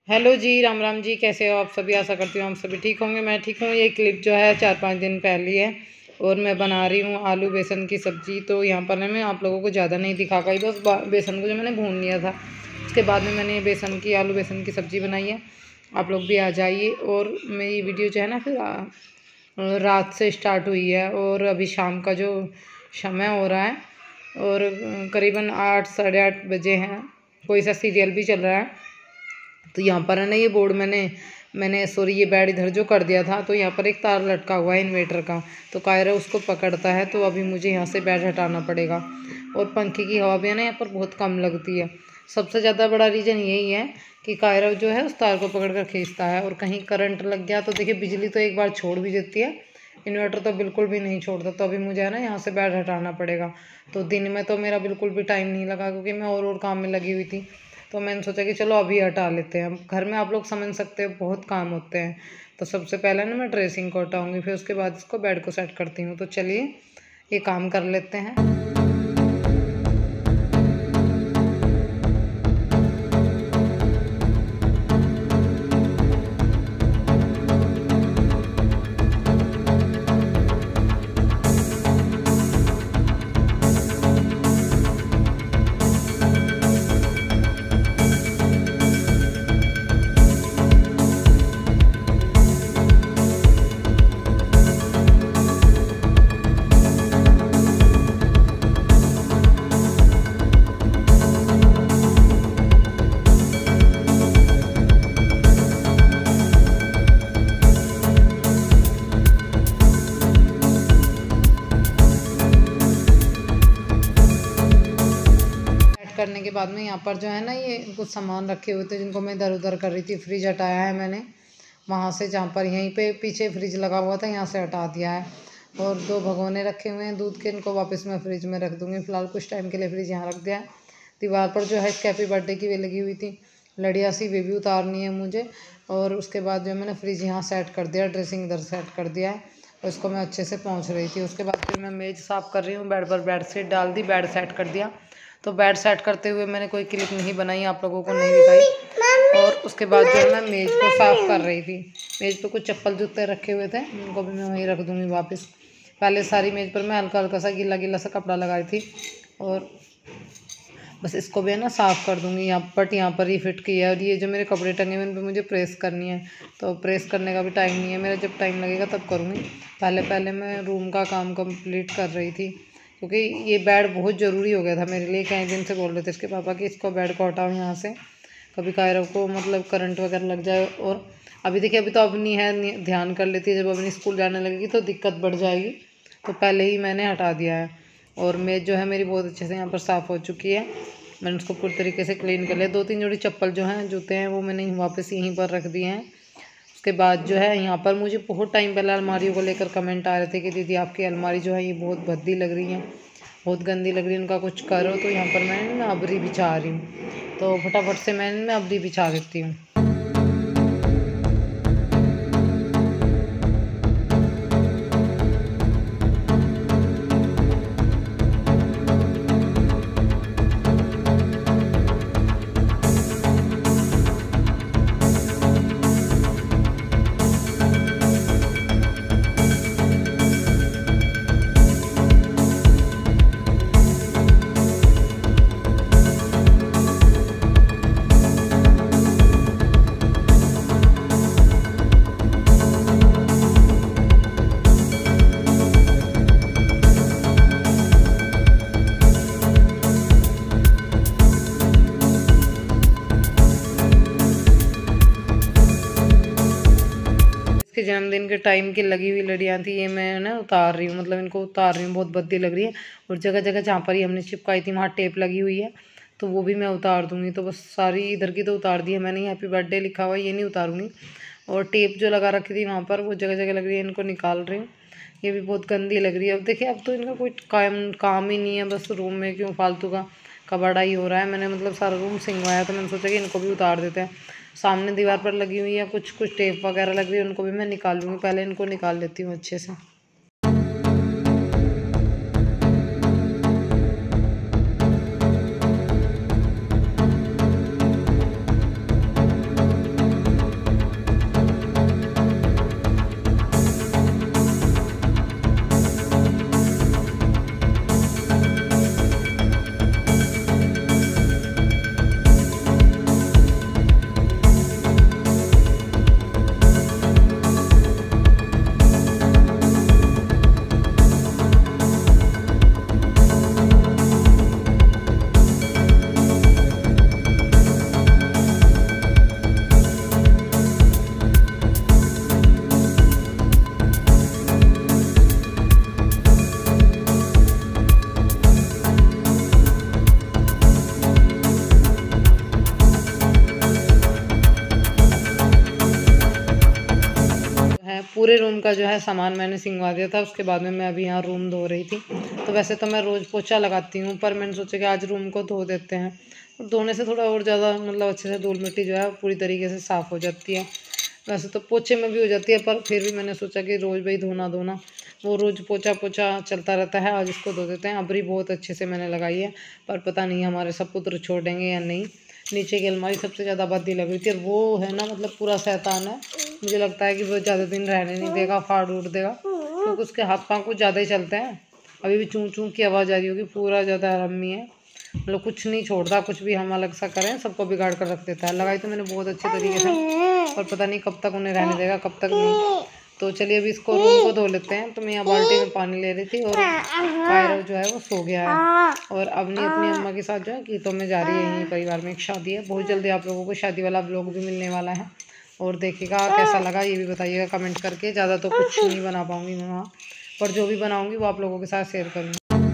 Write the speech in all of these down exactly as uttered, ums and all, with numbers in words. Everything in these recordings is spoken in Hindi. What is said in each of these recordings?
हेलो जी, राम राम जी। कैसे हो आप सभी? आशा करती हूँ आप सभी ठीक होंगे। मैं ठीक हूँ। ये क्लिप जो है चार पाँच दिन पहले है और मैं बना रही हूँ आलू बेसन की सब्ज़ी। तो यहाँ पर ना मैं आप लोगों को ज़्यादा नहीं दिखा पाई, बस बेसन को जो मैंने भून लिया था उसके बाद में मैंने बेसन की आलू बेसन की सब्ज़ी बनाई है। आप लोग भी आ जाइए। और मेरी वीडियो जो है ना फिर रात से स्टार्ट हुई है और अभी शाम का जो समय हो रहा है और करीबन आठ साढ़े आठ बजे हैं। कोई सा सीरियल भी चल रहा है। तो यहाँ पर है ना ये बोर्ड मैंने मैंने सॉरी ये बेड इधर जो कर दिया था, तो यहाँ पर एक तार लटका हुआ है इन्वेटर का, तो कायरा उसको पकड़ता है। तो अभी मुझे यहाँ से बेड हटाना पड़ेगा। और पंखे की हवा भी है ना यहाँ पर बहुत कम लगती है। सबसे ज़्यादा बड़ा रीज़न यही है कि कायरा जो है उस तार को पकड़ कर खींचता है और कहीं करंट लग गया तो देखिए बिजली तो एक बार छोड़ भी देती है, इन्वर्टर तो बिल्कुल भी नहीं छोड़ता। तो अभी मुझे है ना यहाँ से बेड हटाना पड़ेगा। तो दिन में तो मेरा बिल्कुल भी टाइम नहीं लगा क्योंकि मैं और और काम में लगी हुई थी। तो मैंने सोचा कि चलो अभी हटा लेते हैं। घर में आप लोग समझ सकते हो बहुत काम होते हैं। तो सबसे पहले ना मैं ड्रेसिंग को हटाऊँगी, फिर उसके बाद इसको बेड को सेट करती हूँ। तो चलिए ये काम कर लेते हैं। करने के बाद में यहाँ पर जो है ना ये कुछ सामान रखे हुए थे जिनको मैं इधर उधर कर रही थी। फ्रिज हटाया है मैंने वहाँ से, जहाँ पर यहीं पे पीछे फ्रिज लगा हुआ था यहाँ से हटा दिया है। और दो भगोने रखे हुए हैं दूध के, इनको वापस मैं फ्रिज में रख दूँगी। फिलहाल कुछ टाइम के लिए फ्रिज यहाँ रख दिया है। दीवार पर जो है हैप्पी बर्थडे की वे लगी हुई थी लड़िया सी, वे भी उतारनी है मुझे। और उसके बाद जो मैंने फ्रिज यहाँ सेट कर दिया, ड्रेसिंग इधर सेट कर दिया है और इसको मैं अच्छे से पहुँच रही थी। उसके बाद फिर मैं मेज़ साफ़ कर रही हूँ, बेड पर बेड शीट डाल दी, बेड सेट कर दिया। तो बेड सेट करते हुए मैंने कोई क्लिप नहीं बनाई, आप लोगों को नहीं दिखाई। और उसके बाद जो है मैं मेज़ को साफ़ कर रही थी। मेज़ पे कुछ चप्पल जूते रखे हुए थे, उनको भी मैं वहीं रख दूँगी वापस। पहले सारी मेज़ पर मैं हल्का हल्का सा गीला गीला सा कपड़ा लगाई थी और बस इसको भी है ना साफ़ कर दूँगी। यहाँ पट यहाँ पर ही फिट किया है। और ये जो मेरे कपड़े टंगे हुए इन पर मुझे प्रेस करनी है, तो प्रेस करने का भी टाइम नहीं है मेरा, जब टाइम लगेगा तब करूँगी। पहले पहले मैं रूम का काम कंप्लीट कर रही थी क्योंकि ये बेड बहुत ज़रूरी हो गया था मेरे लिए। कई दिन से बोल रहे थे इसके पापा कि इसको बेड को हटाओ यहाँ से, कभी कायरा को मतलब करंट वगैरह लग जाए। और अभी देखिए अभी तो अब नहीं है, ध्यान कर लेती है, जब अपनी स्कूल जाने लगेगी तो दिक्कत बढ़ जाएगी। तो पहले ही मैंने हटा दिया है। और मेज जो है मेरी बहुत अच्छे से यहाँ पर साफ़ हो चुकी है। मैंने उसको पूरी तरीके से क्लीन कर लिया। दो तीन जोड़ी चप्पल जो हैं जूते हैं वो मैंने वापस यहीं पर रख दिए हैं। उसके बाद जो है यहाँ पर मुझे बहुत टाइम पहले अलमारियों को लेकर कमेंट आ रहे थे कि दीदी आपकी अलमारी जो है ये बहुत भद्दी लग रही है, बहुत गंदी लग रही है, उनका कुछ करो। तो यहाँ पर मैंने ना अबरी बिछा रही हूँ, तो फटाफट से मैंने मैं अबरी बिछा देती हूँ। इसके जन्मदिन के टाइम की लगी हुई लड़ियाँ थी, ये मैं ना उतार रही हूँ, मतलब इनको उतार रही हूँ, बहुत भद्दी लग रही है। और जगह जगह जहाँ पर ही हमने चिपकाई थी वहाँ टेप लगी हुई है, तो वो भी मैं उतार दूँगी। तो बस सारी इधर की तो उतार दी है मैंने, हैप्पी बर्थडे लिखा हुआ है ये नहीं उतारूँगी। और टेप जो लगा रखी थी वहाँ पर वो जगह जगह लग रही है, इनको निकाल रही हूँ। ये भी बहुत गंदी लग रही है। अब देखिए अब तो इनका कोई काम काम ही नहीं है, बस रूम में क्यों फालतू का कबाड़ा ही हो रहा है। मैंने मतलब सारा रूम सिंगवाया, तो मैंने सोचा कि इनको भी उतार देते हैं। सामने दीवार पर लगी हुई है कुछ कुछ टेप वगैरह लग रही है, उनको भी मैं निकाल लूँगी। पहले इनको निकाल लेती हूँ अच्छे से। पूरे रूम का जो है सामान मैंने सिंगवा दिया था। उसके बाद में मैं अभी यहाँ रूम धो रही थी। तो वैसे तो मैं रोज़ पोछा लगाती हूँ, पर मैंने सोचा कि आज रूम को धो देते हैं। और धोने से थोड़ा और ज़्यादा मतलब अच्छे से धूल मिट्टी जो है पूरी तरीके से साफ़ हो जाती है। वैसे तो पोछे में भी हो जाती है, पर फिर भी मैंने सोचा कि रोज़ भाई धोना धोना वो रोज़ पोछा पोछा चलता रहता है, आज इसको धो देते हैं। अबरी बहुत अच्छे से मैंने लगाई है, पर पता नहीं हमारे सपुत्र छोड़ेंगे या नहीं। नीचे की अलमारी सबसे ज़्यादा बद्दी लग रही थी, और वो है ना मतलब पूरा शैतान है। मुझे लगता है कि वो ज़्यादा दिन रहने नहीं देगा, फाड़ उड़ देगा, क्योंकि उसके हाथ पाँव कुछ ज़्यादा ही चलते हैं। अभी भी चूँ चूँ की आवाज़ आ रही होगी, पूरा ज़्यादा हरामी है, मतलब कुछ नहीं छोड़ता, कुछ भी हम अलग सा करें सबको बिगाड़ कर रख देता है। लगाई तो मैंने बहुत अच्छे तरीके से, और पता नहीं कब तक उन्हें रहने देगा कब तक नहीं। तो चलिए अभी इसको रूम को धो लेते हैं। तो मैं यहाँ बाल्टी में पानी ले रही थी, और कायरव जो है वो सो गया है, और अपनी अपनी अम्मा के साथ जो है गीतों में जा रही है। यहीं परिवार में एक शादी है, बहुत जल्दी आप लोगों को शादी वाला व्लॉग भी मिलने वाला है। और देखिएगा कैसा लगा ये भी बताइएगा कमेंट करके। ज़्यादा तो कुछ नहीं बना पाऊँगी मैं वहाँ, पर जो भी बनाऊँगी वो आप लोगों के साथ शेयर करूँगी।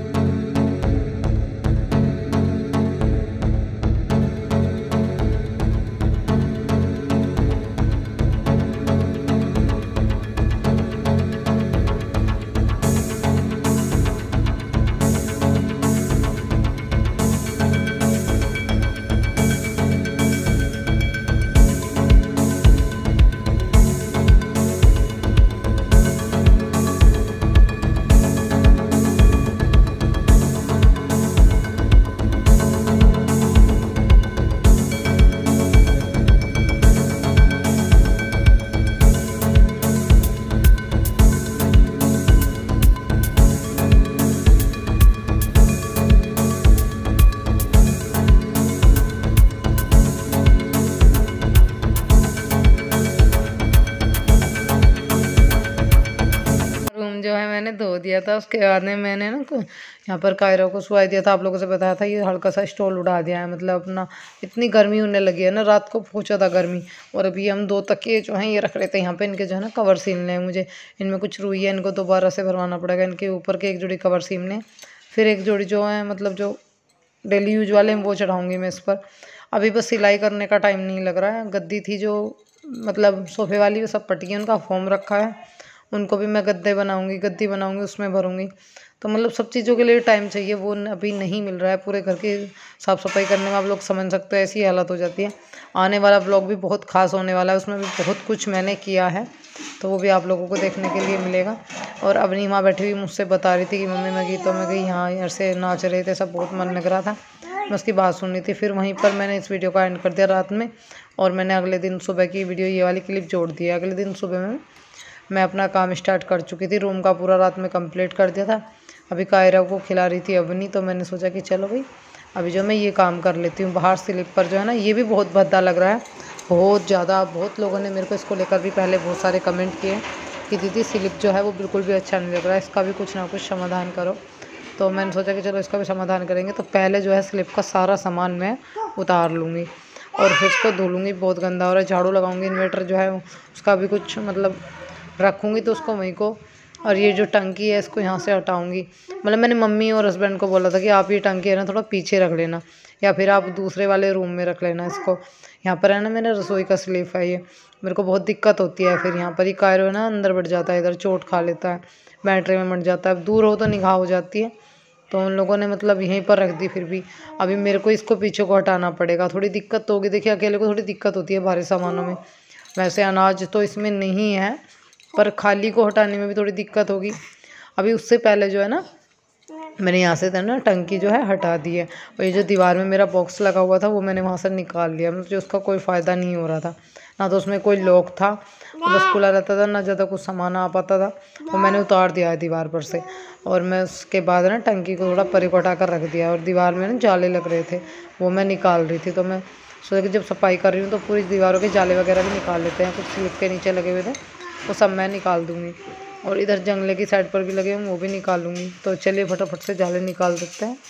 जो है मैंने धो दिया था। उसके बाद में मैंने ना यहाँ पर कायरों को सुला दिया था। आप लोगों से बताया था ये हल्का सा स्टॉल उड़ा दिया है, मतलब अपना इतनी गर्मी होने लगी है ना, रात को पहुँचा था गर्मी। और अभी हम दो तकिए जो हैं ये रख रहे थे यहाँ पे, इनके जो है ना कवर सीलने हैं मुझे। इनमें कुछ रुई है, इनको दोबारा से भरवाना पड़ेगा। इनके ऊपर के एक जोड़ी कवर सीलने, फिर एक जोड़ी जो है मतलब जो डेली यूज वाले हैं वो चढ़ाऊँगी मैं इस पर। अभी बस सिलाई करने का टाइम नहीं लग रहा है। गद्दी थी जो मतलब सोफे वाली, वो सब पट्टियाँ उनका फॉर्म रखा है, उनको भी मैं गद्दे बनाऊंगी, गद्दी बनाऊंगी, उसमें भरूंगी। तो मतलब सब चीज़ों के लिए टाइम चाहिए, वो अभी नहीं मिल रहा है। पूरे घर की साफ़ सफाई करने में आप लोग समझ सकते हो ऐसी हालत हो जाती है। आने वाला ब्लॉग भी बहुत खास होने वाला है, उसमें भी बहुत कुछ मैंने किया है, तो वो भी आप लोगों को देखने के लिए मिलेगा। और अपनी माँ बैठी हुई मुझसे बता रही थी कि मम्मी मैं गीतों में गई, यहाँ ऐसे नाच रहे थे सब, बहुत मन लग रहा था। मैं उसकी बात सुन रही थी। फिर वहीं पर मैंने इस वीडियो का एंड कर दिया रात में, और मैंने अगले दिन सुबह की वीडियो ये वाली क्लिप जोड़ दी है। अगले दिन सुबह में मैं अपना काम स्टार्ट कर चुकी थी, रूम का पूरा रात में कंप्लीट कर दिया था। अभी कायरा को खिला रही थी अवनी, तो मैंने सोचा कि चलो भाई अभी जो मैं ये काम कर लेती हूँ। बाहर स्लिप पर जो है ना ये भी बहुत भद्दा लग रहा है, बहुत ज़्यादा। बहुत लोगों ने मेरे को इसको लेकर भी पहले बहुत सारे कमेंट किए कि दीदी स्लिप जो है वो बिल्कुल भी अच्छा नहीं लग रहा है, इसका भी कुछ ना कुछ समाधान करो। तो मैंने सोचा कि चलो इसका भी समाधान करेंगे। तो पहले जो है स्लिप का सारा सामान मैं उतार लूँगी, और फिर उसको धो लूँगी। बहुत गंदा हो रहा है, झाड़ू लगाऊँगी। इन्वर्टर जो है उसका भी कुछ मतलब रखूँगी तो उसको वहीं को, और ये जो टंकी है इसको यहाँ से हटाऊँगी। मतलब मैंने मम्मी और हस्बैंड को बोला था कि आप ये टंकी है ना थोड़ा पीछे रख लेना, या फिर आप दूसरे वाले रूम में रख लेना इसको। यहाँ पर है ना मैंने रसोई का स्लीप है, ये मेरे को बहुत दिक्कत होती है। फिर यहाँ पर ही कायरो है ना अंदर बढ़ जाता है, इधर चोट खा लेता है, बैटरी में मट जाता है। दूर हो तो निगाह हो जाती है, तो उन लोगों ने मतलब यहीं पर रख दी। फिर भी अभी मेरे को इसको पीछे को हटाना पड़ेगा, थोड़ी दिक्कत तो होगी। देखिए अकेले को थोड़ी दिक्कत होती है भारी सामानों में। वैसे अनाज तो इसमें नहीं है, पर खाली को हटाने में भी थोड़ी दिक्कत होगी। अभी उससे पहले जो है ना मैंने यहाँ से ना टंकी जो है हटा दी है, और ये जो दीवार में मेरा बॉक्स लगा हुआ था वो मैंने वहाँ से निकाल लिया। मुझे उसका कोई फ़ायदा नहीं हो रहा था, ना तो उसमें कोई लॉक था, बस खुला रहता था, ना ज़्यादा कुछ सामान आ पाता था। वो मैंने उतार दिया है दीवार पर से, और मैं उसके बाद ना टंकी को थोड़ा परे पटा कर रख दिया। और दीवार में ना जाले लग रहे थे, वो मैं निकाल रही थी। तो मैं सोचा कि जब सफाई कर रही हूँ तो पूरी दीवारों के जाले वगैरह भी निकाल लेते हैं। कुछ स्लिप के नीचे लगे हुए थे वो सब मैं निकाल दूँगी, और इधर जंगले की साइड पर भी लगे हुए वो भी निकाल लूँगी। तो चलिए फटाफट से जाले निकाल देते हैं।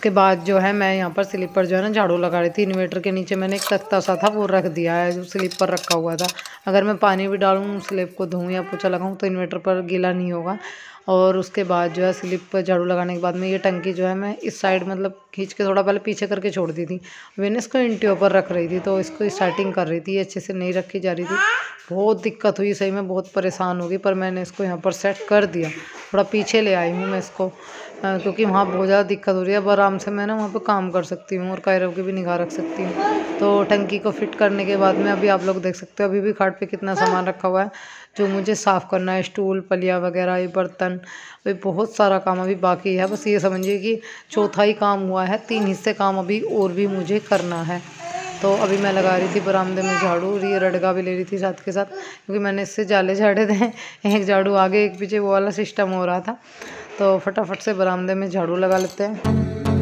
उसके बाद जो है मैं यहाँ पर स्लिप पर जो है ना झाड़ू लगा रही थी। इन्वर्टर के नीचे मैंने एक तख्ता सा था वो रख दिया है जो स्लिप पर रखा हुआ था। अगर मैं पानी भी डालूँ, स्लिप को धोऊँ या पोछा लगाऊँ तो इन्वर्टर पर गीला नहीं होगा। और उसके बाद जो है स्लिप पर झाड़ू लगाने के बाद में ये टंकी जो है मैं इस साइड मतलब खींच के थोड़ा पहले पीछे करके छोड़ दी थी। मैंने इसको इंटियों पर रख रही थी तो इसको स्टार्टिंग कर रही थी, ये अच्छे से नहीं रखी जा रही थी। बहुत दिक्कत हुई, सही में बहुत परेशान हो गई, पर मैंने इसको यहाँ पर सेट कर दिया। थोड़ा पीछे ले आई हूँ मैं इसको क्योंकि वहाँ बहुत ज़्यादा दिक्कत हो रही है। अब आराम से मैं ना वहाँ पे काम कर सकती हूँ और कायरों की भी निगाह रख सकती हूँ। तो टंकी को फिट करने के बाद में अभी आप लोग देख सकते हो अभी भी खाट पे कितना सामान रखा हुआ है जो मुझे साफ़ करना है। स्टूल, पलिया वगैरह, ये बर्तन, अभी बहुत सारा काम अभी बाकी है। बस ये समझिए कि चौथा ही काम हुआ है, तीन हिस्से काम अभी और भी मुझे करना है। तो अभी मैं लगा रही थी बरामदे में झाड़ू और ये रडगा भी ले रही थी साथ के साथ क्योंकि मैंने इससे जाले झाड़े थे। एक झाड़ू आगे एक पीछे वो वाला सिस्टम हो रहा था। तो फटाफट से बरामदे में झाड़ू लगा लेते हैं।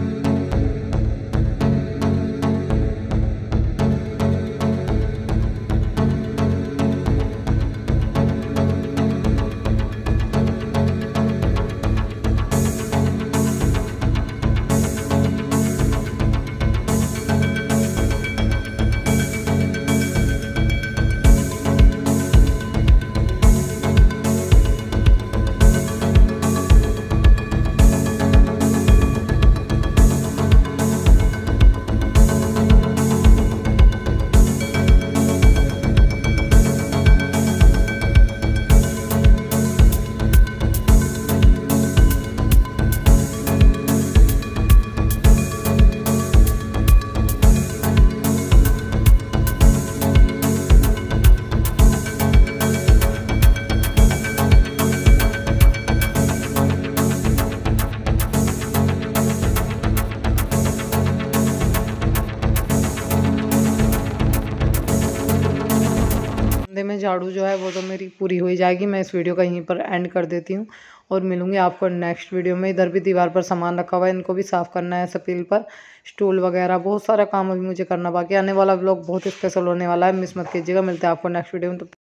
में झाड़ू जो है वो तो मेरी पूरी हो ही जाएगी। मैं इस वीडियो का यहीं पर एंड कर देती हूँ और मिलूंगी आपको नेक्स्ट वीडियो में। इधर भी दीवार पर सामान रखा हुआ है, इनको भी साफ़ करना है। सपील पर स्टूल वगैरह बहुत सारा काम अभी मुझे करना बाकी। आने वाला व्लॉग बहुत स्पेशल होने वाला है, मिस मत कीजिएगा। मिलते हैं आपको नेक्स्ट वीडियो में। तो